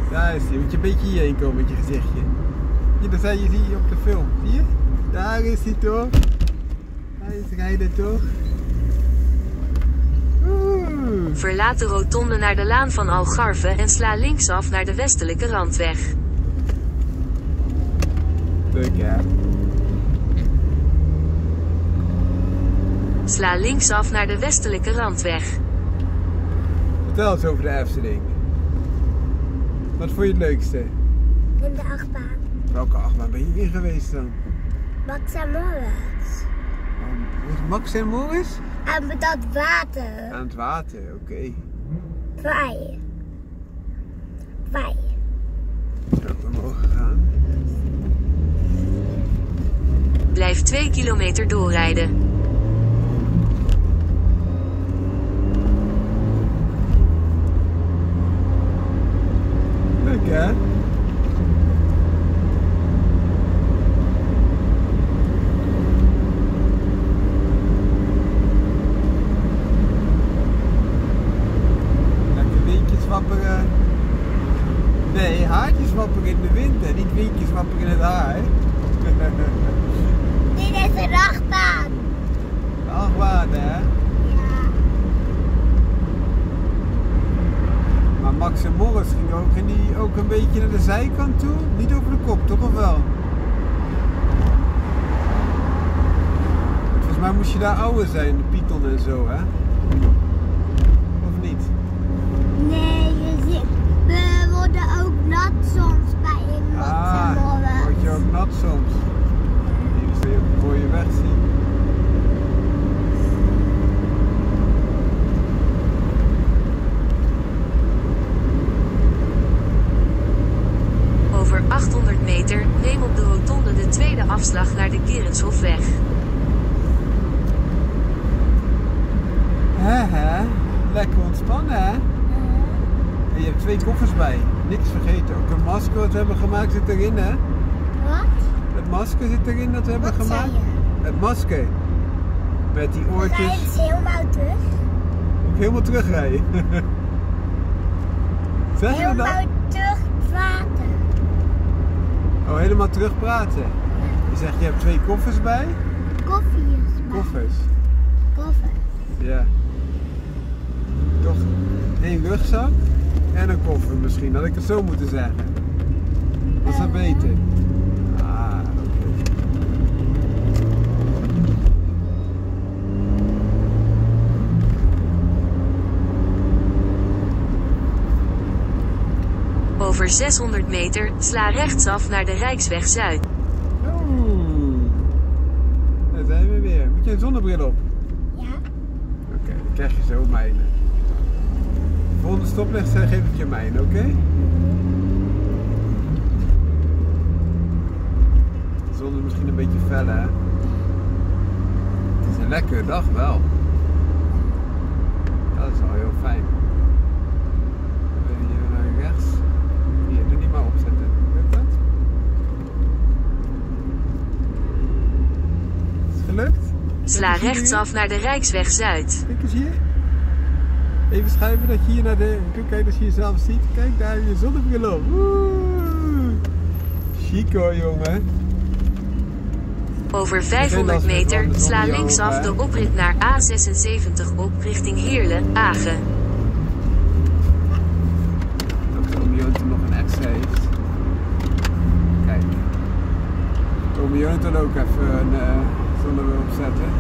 Daar is hij. Moet je een beetje hierheen komen met je gezichtje. Hier, daar zie je op de film. Zie je? Daar is hij toch? Daar is rijden toch? Verlaat de rotonde naar de Laan van Algarve en sla linksaf naar de westelijke randweg. Leuk hè? Sla linksaf naar de westelijke randweg. Vertel eens over de Efteling. Wat vond je het leukste? In de achtbaan. Welke achtbaan ben je in geweest dan? Max en Moritz. Max en Moritz? En met dat water. Aan het water, oké. Wij. Zo, we mogen gaan. Blijf 2 kilometer doorrijden. Leuk hè? Lekker windjes wapperen. Nee, haartjes wapperen in de wind en niet windjes wapperen in het haar. Dit is een achtbaan. De achtbaan hè? Ja. Maar Max en Moritz gingen ook een beetje naar de zijkant toe? Niet over de kop, toch of wel? Volgens mij moest je daar ouder zijn, de Python en zo hè? Of niet? Nee, we worden ook nat soms bij Max en Moritz. Word je ook nat soms? Hier zul je ook een mooie weg zien. Over 800 meter, neem op de rotonde de tweede afslag naar de Gerenshofweg. Hè? Lekker ontspannen hè? En je hebt 2 koffers bij. Niks vergeten. Ook een masker wat we hebben gemaakt zit erin hè? Wat? Het masker zit erin dat we hebben Wat gemaakt. zei je? Het masker. Met die We oortjes. rijden dus helemaal terug. Ook helemaal terugrijden. Zeg je dat? Helemaal terug praten. Oh, helemaal terug praten. Je zegt je hebt 2 koffers bij. Koffers. Koffers. Ja. Toch 1 rugzak en een koffer misschien. Had ik het zo moeten zeggen. Was dat beter? Ah, oké. Over 600 meter, sla rechtsaf naar de Rijksweg Zuid. Oeh. Daar zijn we weer. Moet je een zonnebril op? Ja. Oké, dan krijg je zo mijne. De volgende stoplicht geef ik je mijne, oké? De zon is misschien een beetje fel, hè? Het is een lekkere dag wel. Ja, dat is wel heel fijn. Hier naar rechts. Hier, doe niet maar opzetten. Lukt dat? Is het gelukt? Sla rechtsaf naar de Rijksweg Zuid. Kijk eens hier. Even schuiven dat je hier naar de... Kijk dat je jezelf ziet. Kijk, daar heb je zonnebril op. Woe! Chic hoor, jongen. Over 500 meter, sla linksaf de oprit naar A76 op richting Heerlen, Agen. Dat Tommy Jonathan nog een extra heeft. Kijk. Tommy Jonathan ook even een zonnebril opzetten.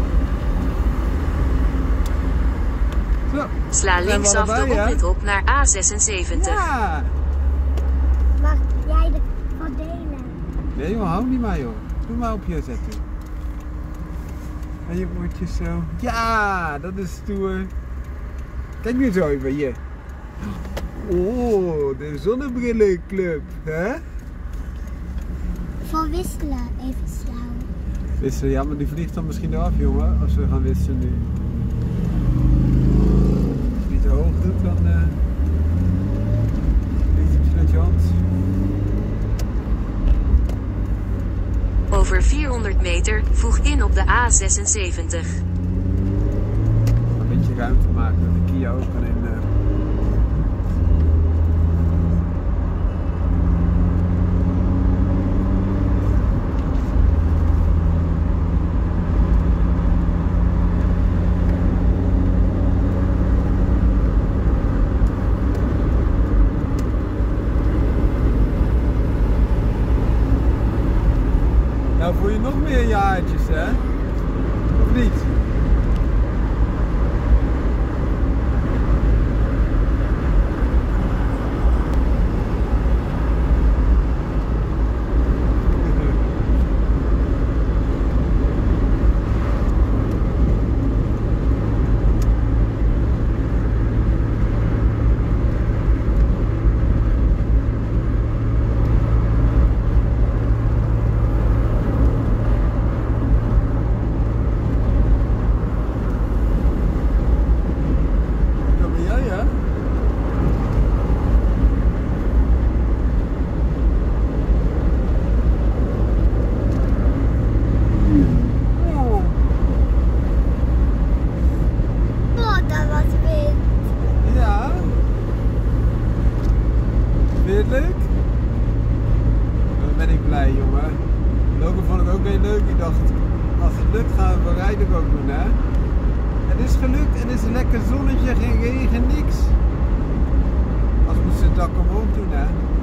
Zo. Sla linksaf de oprit op naar A76. Ja! Mag jij de verdelen? Nee joh, hou niet maar joh. Doe maar op je zetten. En je woordjes zo. Ja, dat is stoer. Kijk nu zo even hier. Oh, de zonnebrillenclub, hè? Voor wisselen, even slaan. Wisselen, ja, maar die vliegt dan misschien eraf, jongen, als we gaan wisselen nu. Als je niet te hoog doet, dan vliegt het misschien uit je hand. Over 400 meter, voeg in op de A76. Een beetje ruimte maken, dat de Kia ook kan in. nog meer jaartjes, hè? Of niet? Leuk? Dan ben ik blij, jongen. Logan vond het ook heel leuk. Die dacht, als het lukt gaan we rijden ook doen, hè? Het is gelukt en het is een lekker zonnetje, geen regen, niks. Als moest het dak omhoog doen, hè?